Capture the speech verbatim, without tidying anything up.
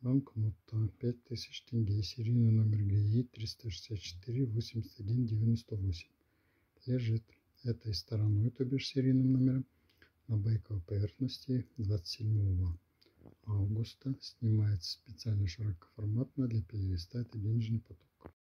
банкнота пять тысяч тенге, серийный номер ГАИ триста шестьдесят четыре восемьдесят один девяносто восемь. Лежит этой стороной, то бишь серийным номером, на байковой поверхности двадцать седьмого августа. Снимается специально широкоформатно для перелиста. Это денежный поток.